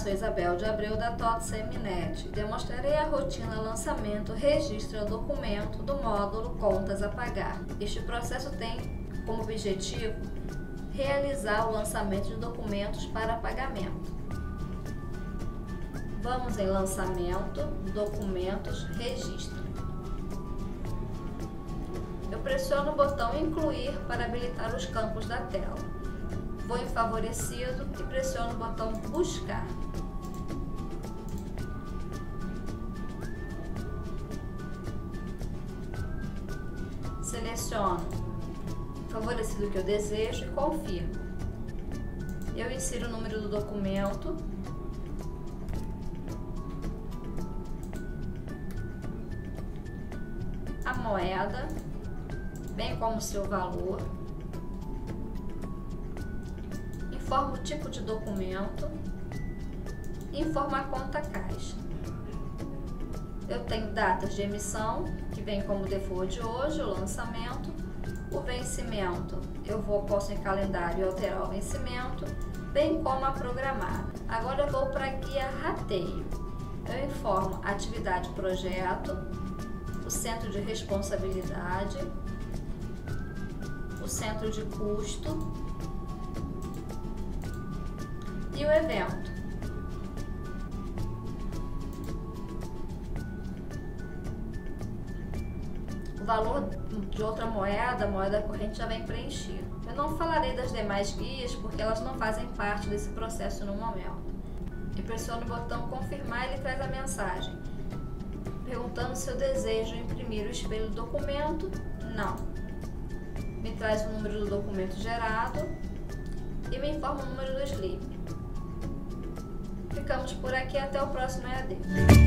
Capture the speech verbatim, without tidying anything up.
sou Isabel de Abreu da T O T Seminet. Demonstrarei a rotina lançamento, registro ao documento do módulo Contas a Pagar. Este processo tem como objetivo realizar o lançamento de documentos para pagamento. Vamos em Lançamento, Documentos, Registro. Eu pressiono o botão Incluir para habilitar os campos da tela. Vou em Favorecido e pressiono o botão Buscar. Seleciono o favorecido que eu desejo e confirmo. Eu insiro o número do documento, a moeda, bem como seu valor. Informa o tipo de documento, informa a conta caixa. Eu tenho datas de emissão, que vem como default de hoje, o lançamento, o vencimento. Eu vou, posso em calendário e alterar o vencimento, bem como a programada. Agora eu vou para a guia Rateio. Eu informo atividade projeto, o centro de responsabilidade, o centro de custo e o evento. O valor de outra moeda, a moeda corrente, já vem preenchido. Eu não falarei das demais guias porque elas não fazem parte desse processo no momento. E pressiono o botão confirmar e ele traz a mensagem perguntando se eu desejo imprimir o espelho do documento. Não. Me traz o número do documento gerado e me informa o número do slip. Ficamos por aqui, até o próximo E A D.